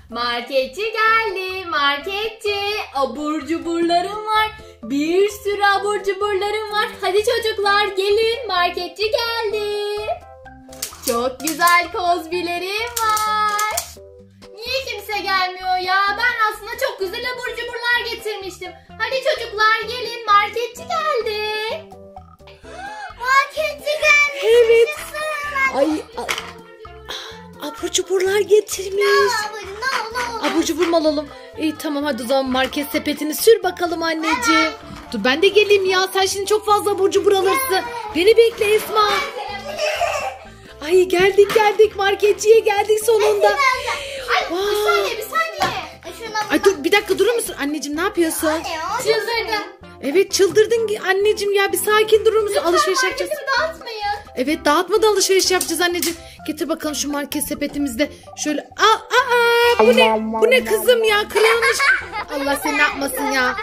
Marketçi geldi, marketçi. Abur cuburlarım var. Bir sürü abur cuburlarım var. Hadi çocuklar gelin, marketçi geldi. Çok güzel kozbilerim var. Niye kimse gelmiyor ya? Ben aslında çok güzel abur cuburlar getirmiştim. Hadi çocuklar gelin, marketçi geldi. Marketçi geldi. Evet. Ay, abur cuburlar getirmiş. Abur cubur mu alalım? İyi tamam, hadi o zaman market sepetini sür bakalım anneciğim. Dur ben de geleyim ya. Sen şimdi çok fazla abur cubur alırsın. Beni bekle Esma. Ay geldik marketçiye geldik sonunda. Ay bir saniye. Ay dur bir dakika, durur musun? Anneciğim ne yapıyorsun? Çıldırdım. Evet çıldırdın anneciğim ya, bir sakin durur musun? Alışveriş yapacağız. Marketimi dağıtmayın. Evet dağıtmadan alışveriş yapacağız anneciğim. Getir bakalım şu market sepetimizde. Şöyle bu ne kızım ya, kırılmış. Allah seni ne yapmasın ya.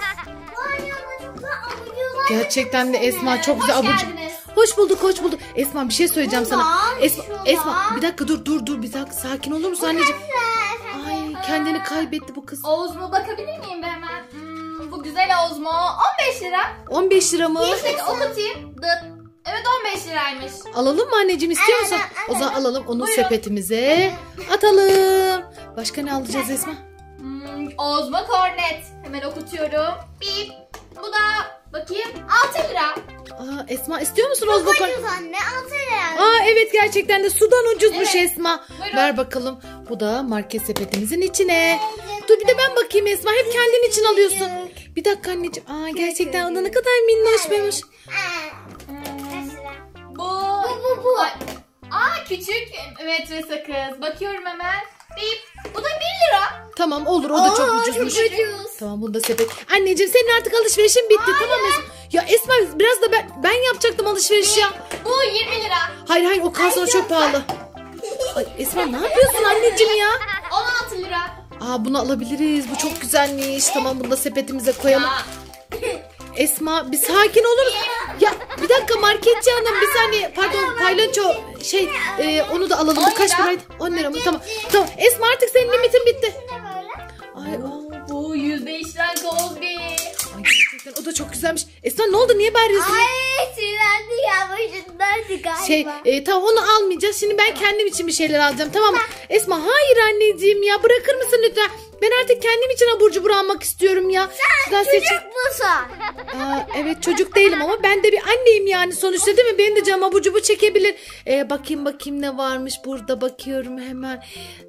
Gerçekten de Esma çok güzel abur cubur. Hoş bulduk. Esma bir şey söyleyeceğim sana. Esma bir dakika dur bir dakika, sakin olur musun anneciğim? Ay kendini kaybetti bu kız. Ozmo bakabilir miyim ben hemen? Bu güzel Ozmo 15 lira. 15 lira mı? İşte okutayım. Evet 15 liraymış. Alalım mı anneciğim, istiyor musun? O zaman alalım onu sepetimize atalım. Başka ne alacağız Esma? Ozmo kornet. Hemen okutuyorum. Bip. Bu da bakayım 6 lira. Esma istiyor musun Ozmo kornet? Ucuz anne, 6 lira. Evet gerçekten de sudan ucuzmuş Evet. Esma. Buyurun. Ver bakalım. Bu da market sepetimizin içine. Dur bir de ben bakayım Esma. Hep kendin için alıyorsun. Bir dakika anneciğim. Gerçekten o da ne kadar minnoşmuş. Bu. Küçük metre sakız. Bakıyorum hemen. Bip. Bu da 1 lira. Tamam olur, o da çok ucuzmuş. Çok ucuz. Tamam bunu da sepet. Anneciğim senin artık alışverişin bitti. Tamam Esma. Ya Esma biraz da ben yapacaktım alışveriş ya. Bu 20 lira. Hayır o kalsana çok pahalı. Ay Esma ne yapıyorsun anneciğim ya? 16 lira. Bunu alabiliriz. Bu çok güzelmiş. Tamam bunu da sepetimize koyalım. Esma bir sakin olur musun? Ya bir dakika marketçi hanım, bir saniye, pardon paylaşo onu da alalım. Bu kaç paraydı? 10 lira mı? Tamam. Esma artık senin limitin bitti. Ay Bu %. işlen Kozbi. gerçekten o da çok güzelmiş. Esma ne oldu, niye bağırıyorsun? Sinirlendi ya, başındaydı galiba. Tamam onu almayacağız. Şimdi ben kendim için bir şeyler alacağım, tamam mı? Esma hayır anneciğim ya, bırakır mısın lütfen? Ben artık kendim için abur cubur almak istiyorum ya. Sen çocuk musun? Evet çocuk değilim ama ben de bir anneyim yani sonuçta, değil mi? Benim de canım abur cubur çekebilir. Bakayım ne varmış burada, bakıyorum hemen.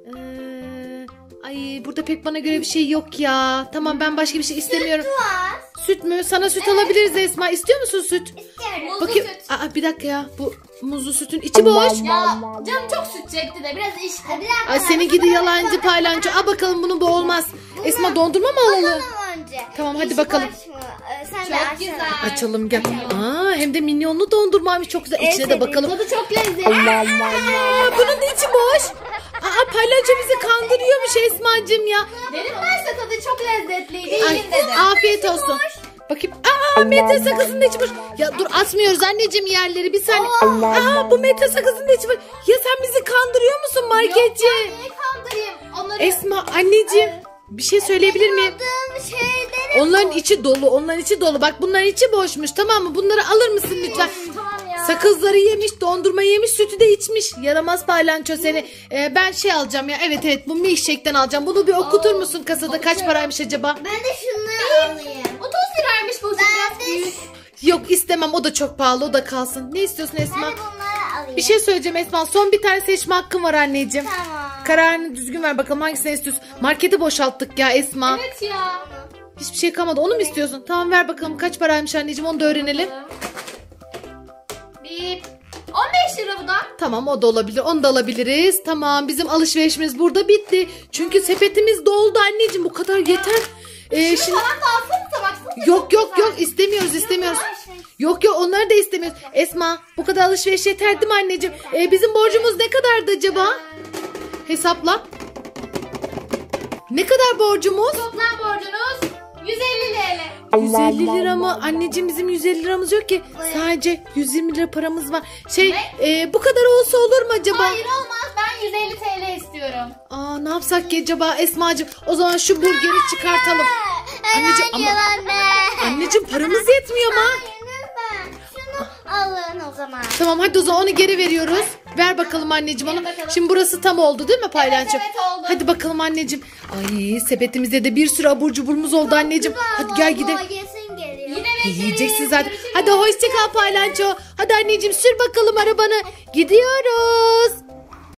Ay burada pek bana göre bir şey yok ya. Tamam ben başka bir şey istemiyorum. Süt mü? Sana süt alabiliriz Esma. İstiyor musun süt? İstiyorum. Muzlu Bakayım. süt. Bir dakika ya. Bu muzlu sütün içi boş. Ya canım çok süt çekti de biraz işte. Ay seni gidi yalancı paylancı. Bakalım bunu bu olmaz. Esma dondurma mı alalım? Önce. Tamam hadi bakalım. Sen de Çok açsana. güzel. Açalım gel. Hem de minyonlu dondurmaymış, çok güzel. İçine de bakalım. Tadı çok lezzetli. Bunun da içi boş. Paylancı bizi kandırıyormuş Esma'cığım ya. Dedim ben size tadı çok lezzetliydi. Yiyin dedim. Afiyet olsun. Bakayım. Metre sakızın da içi boş. Ya dur atmıyoruz anneciğim yerleri, bir saniye. Bu metre sakızın da içi boş. Ya sen bizi kandırıyor musun marketçi? Yok ya, niye kandırayım onları? Esma anneciğim bir şey söyleyebilir miyim? Onların içi dolu. Bak bunların içi boşmuş, tamam mı? Bunları alır mısın lütfen? Tamam ya. Sakızları yemiş, dondurmayı yemiş, sütü de içmiş. Yaramaz paylanço seni. Ben alacağım ya. Evet bu milkshake'ten alacağım. Bunu bir okutur musun kasada? Kaç paraymış acaba? Ben de şunları alayım. 30 liraymış bu biraz büyük. Yok istemem, o da çok pahalı, o da kalsın. Ne istiyorsun Esma? Ben de bunları alayım. Bir şey söyleyeceğim Esma. Son bir tane seçme hakkın var anneciğim. Tamam. Kararını düzgün ver bakalım, hangisini istiyorsun? Marketi boşalttık ya Esma. Evet ya. Hiçbir şey kalmadı. Onu mu istiyorsun? Tamam ver bakalım kaç paraymış anneciğim, onu da öğrenelim. Bip. 15 lira bu da. Tamam o da olabilir. Onu da alabiliriz. Tamam bizim alışverişimiz burada bitti. Çünkü sepetimiz doldu anneciğim. Bu kadar yeter. Şimdi... Falan da alsanıza baksana. Yok istemiyoruz. Yok onları da istemiyoruz. Esma bu kadar alışveriş yeter değil mi anneciğim? Bizim borcumuz ne kadardı acaba? Hesapla. Ne kadar borcumuz? Toplam borcunuz 150 TL. 150 lira mı? Anneciğim bizim 150 liramız yok ki. Sadece 120 lira paramız var. Bu kadar olsa olur mu acaba? Hayır olmaz, ben 150 TL istiyorum. Aa, ne yapsak ki acaba Esma'cığım? O zaman şu burgeri çıkartalım. Anneciğim ama anneciğim paramız yetmiyor ama. Şunu alın o zaman. Tamam hadi o zaman onu geri veriyoruz. Ver bakalım anneciğim onu. Verin bakalım. Şimdi burası tam oldu değil mi Paylanço? Evet, oldu. Hadi bakalım anneciğim. Ay sepetimizde de bir sürü abur cuburumuz oldu anneciğim. Hadi gel gidelim. Yesin geliyor. Yine bekleriz. Yiyeceksin zaten. Görüşürüz. Hadi hoşça kal Paylanço. Hadi anneciğim sür bakalım arabanı. Gidiyoruz.